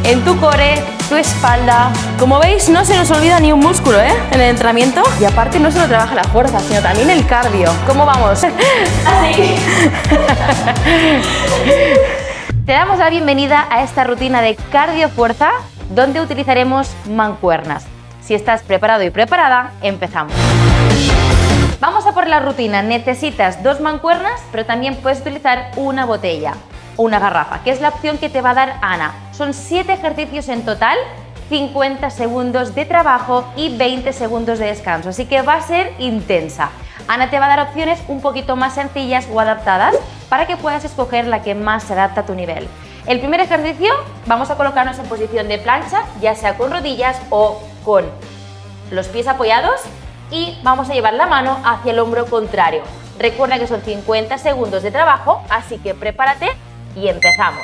en tu core, tu espalda. Como veis, no se nos olvida ni un músculo, ¿eh? En el entrenamiento. Y aparte no solo trabaja la fuerza, sino también el cardio. ¿Cómo vamos? Así. Te damos la bienvenida a esta rutina de cardio fuerza, donde utilizaremos mancuernas. Si estás preparado y preparada, empezamos. Vamos a por la rutina. Necesitas 2 mancuernas, pero también puedes utilizar una botella, una garrafa, que es la opción que te va a dar Ana. Son 7 ejercicios en total, 50 segundos de trabajo y 20 segundos de descanso, así que va a ser intensa. Ana te va a dar opciones un poquito más sencillas o adaptadas para que puedas escoger la que más se adapta a tu nivel. El primer ejercicio, vamos a colocarnos en posición de plancha, ya sea con rodillas o con los pies apoyados, y vamos a llevar la mano hacia el hombro contrario. Recuerda que son 50 segundos de trabajo, así que prepárate y empezamos.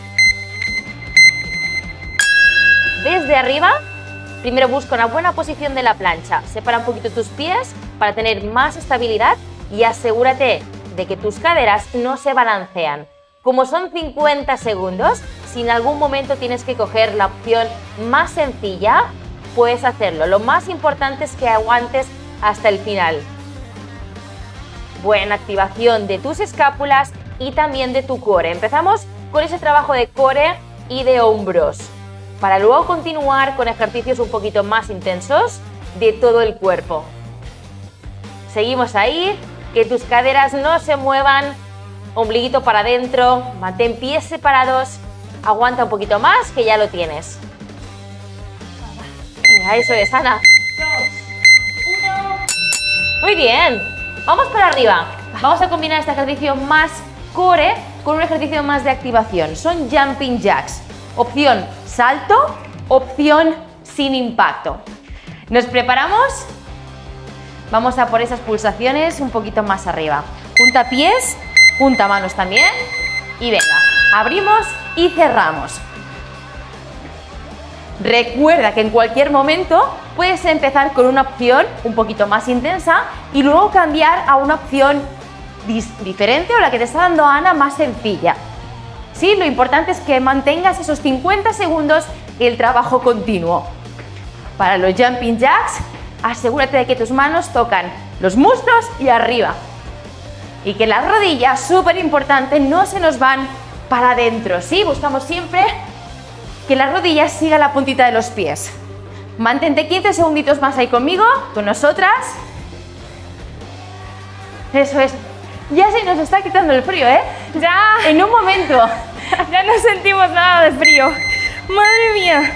Desde arriba, primero busca una buena posición de la plancha. Separa un poquito tus pies para tener más estabilidad y asegúrate de que tus caderas no se balancean. Como son 50 segundos, si en algún momento tienes que coger la opción más sencilla, puedes hacerlo. Lo más importante es que aguantes hasta el final. Buena activación de tus escápulas y también de tu core. Empezamos con ese trabajo de core y de hombros, para luego continuar con ejercicios un poquito más intensos de todo el cuerpo. Seguimos ahí, que tus caderas no se muevan, ombliguito para adentro, mantén pies separados, aguanta un poquito más que ya lo tienes. Venga, eso es, Ana. 2, 1. Muy bien, vamos para arriba. Vamos a combinar este ejercicio más core con un ejercicio más de activación. Son jumping jacks. Opción salto, opción sin impacto. ¿Nos preparamos? Vamos a por esas pulsaciones un poquito más arriba. Junta pies, junta manos también. Y venga, abrimos y cerramos. Recuerda que en cualquier momento puedes empezar con una opción un poquito más intensa y luego cambiar a una opción diferente o la que te está dando Ana más sencilla. Sí, lo importante es que mantengas esos 50 segundos y el trabajo continuo. Para los jumping jacks, asegúrate de que tus manos tocan los muslos y arriba. Y que las rodillas, súper importante, no se nos van para adentro. Sí, buscamos siempre que las rodillas sigan la puntita de los pies. Mantente 15 segunditos más ahí conmigo, con nosotras. Eso es. Ya se nos está quitando el frío, ¿eh? Ya. En un momento. Ya no sentimos nada de frío. Madre mía.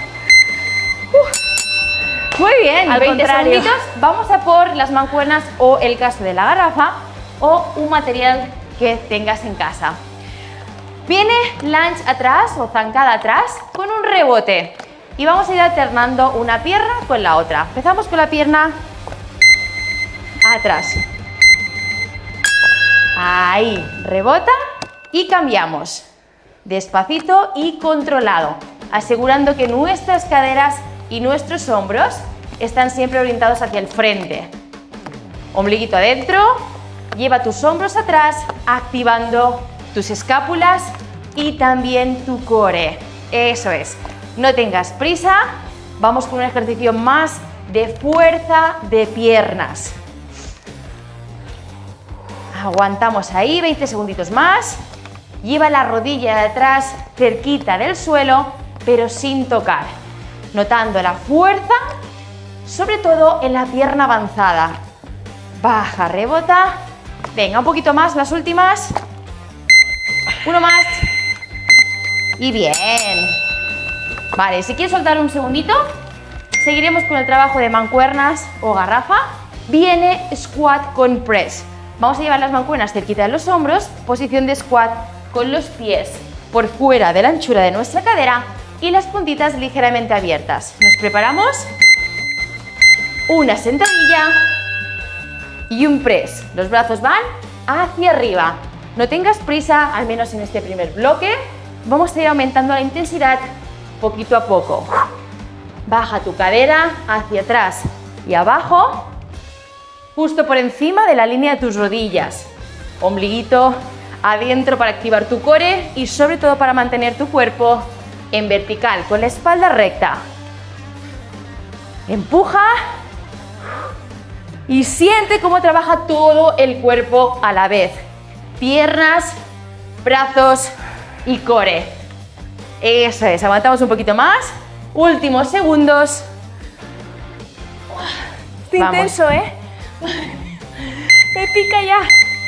Muy bien, Al 20 contrario. segunditos. Vamos a por las mancuernas o el caso de la garrafa o un material que tengas en casa. Viene lunge atrás o zancada atrás con un rebote. Y vamos a ir alternando una pierna con la otra. Empezamos con la pierna atrás. Ahí, rebota y cambiamos. Despacito y controlado, asegurando que nuestras caderas y nuestros hombros están siempre orientados hacia el frente. Ombliguito adentro, lleva tus hombros atrás, activando tus escápulas y también tu core. Eso es. No tengas prisa, vamos con un ejercicio más de fuerza de piernas. Aguantamos ahí, 20 segunditos más. Lleva la rodilla de atrás cerquita del suelo, pero sin tocar. Notando la fuerza, sobre todo en la pierna avanzada. Baja, rebota. Venga, un poquito más, las últimas. Uno más. Y bien. Vale, si quieres soltar un segundito, seguiremos con el trabajo de mancuernas o garrafa. Viene squat con press. Vamos a llevar las mancuernas cerquita de los hombros, posición de squat con los pies por fuera de la anchura de nuestra cadera y las puntitas ligeramente abiertas. ¿Nos preparamos? Una sentadilla y un press. Los brazos van hacia arriba. No tengas prisa, al menos en este primer bloque. Vamos a ir aumentando la intensidad poquito a poco. Baja tu cadera hacia atrás y abajo, justo por encima de la línea de tus rodillas. Ombliguito adentro para activar tu core y sobre todo para mantener tu cuerpo en vertical, con la espalda recta. Empuja y siente cómo trabaja todo el cuerpo a la vez. Piernas, brazos y core. Eso es, aguantamos un poquito más. Últimos segundos. Está intenso, ¿eh? Me pica ya.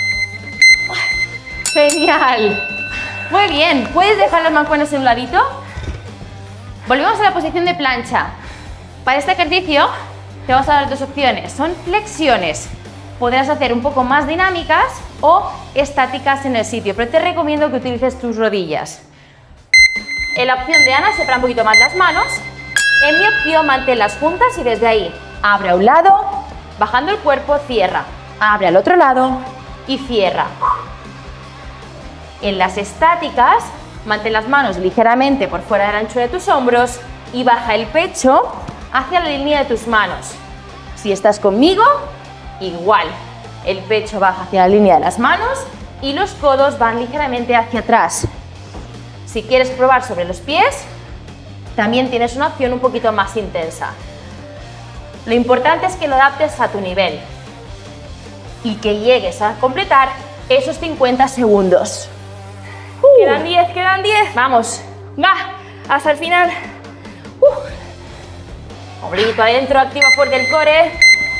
Genial. Muy bien, ¿puedes dejar las mancuernas en un ladito? Volvemos a la posición de plancha. Para este ejercicio te vamos a dar dos opciones. Son flexiones. Podrás hacer un poco más dinámicas o estáticas en el sitio, pero te recomiendo que utilices tus rodillas. En la opción de Ana, separa un poquito más las manos. En mi opción, manténlas juntas y desde ahí abre a un lado, bajando el cuerpo, cierra. Abre al otro lado y cierra. En las estáticas, mantén las manos ligeramente por fuera del ancho de tus hombros y baja el pecho hacia la línea de tus manos. Si estás conmigo, igual. El pecho baja hacia la línea de las manos y los codos van ligeramente hacia atrás. Si quieres probar sobre los pies, también tienes una opción un poquito más intensa. Lo importante es que lo adaptes a tu nivel y que llegues a completar esos 50 segundos. Quedan 10, quedan 10. Vamos. Va, hasta el final. Ombliguito adentro, activa fuerte el core.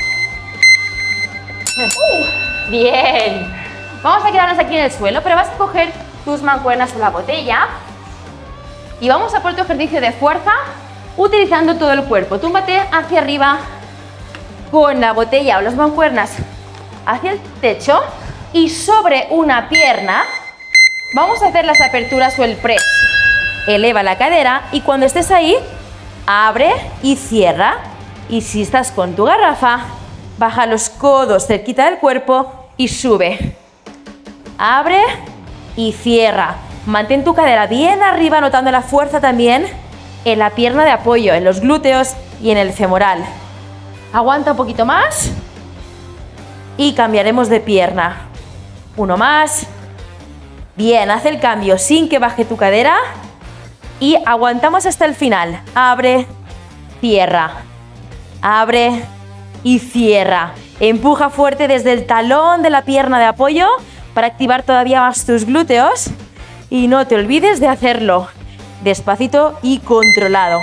Bien. Vamos a quedarnos aquí en el suelo, pero vas a coger tus mancuernas o la botella y vamos a por tu ejercicio de fuerza utilizando todo el cuerpo. Túmbate hacia arriba con la botella o las mancuernas hacia el techo y sobre una pierna vamos a hacer las aperturas o el press. Eleva la cadera y cuando estés ahí, abre y cierra. Y si estás con tu garrafa, baja los codos cerquita del cuerpo y sube. Abre y cierra. Mantén tu cadera bien arriba, notando la fuerza también en la pierna de apoyo, en los glúteos y en el femoral. Aguanta un poquito más y cambiaremos de pierna. Uno más. Bien, haz el cambio sin que baje tu cadera y aguantamos hasta el final. Abre, cierra, abre y cierra. Empuja fuerte desde el talón de la pierna de apoyo para activar todavía más tus glúteos y no te olvides de hacerlo despacito y controlado.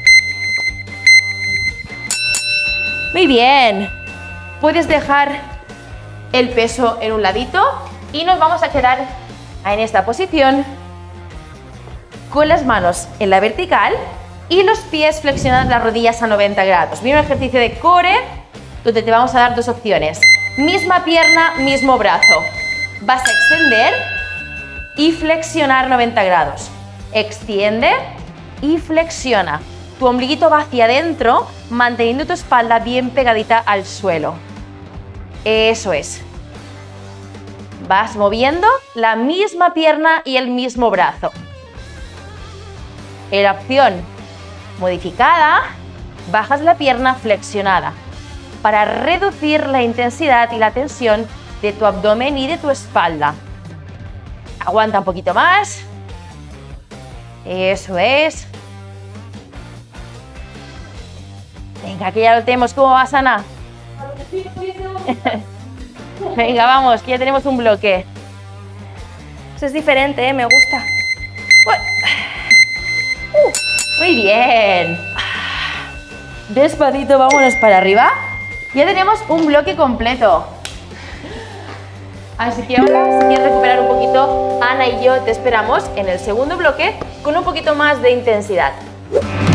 Muy bien, puedes dejar el peso en un ladito y nos vamos a quedar en esta posición con las manos en la vertical y los pies flexionadas, las rodillas a 90 grados. Viene un ejercicio de core donde te vamos a dar dos opciones. Misma pierna, mismo brazo. Vas a extender y flexionar 90 grados. Extiende y flexiona. Tu ombliguito va hacia adentro, manteniendo tu espalda bien pegadita al suelo. Eso es. Vas moviendo la misma pierna y el mismo brazo. En la opción modificada, bajas la pierna flexionada para reducir la intensidad y la tensión de tu abdomen y de tu espalda. Aguanta un poquito más. Eso es. Venga, que ya lo tenemos. ¿Cómo vas, Ana? Venga, vamos, que ya tenemos un bloque. Eso es diferente, me gusta. Muy bien. Despacito, vámonos para arriba. Ya tenemos un bloque completo. Así que ahora, si quieres recuperar un poquito, Ana y yo te esperamos en el segundo bloque con un poquito más de intensidad.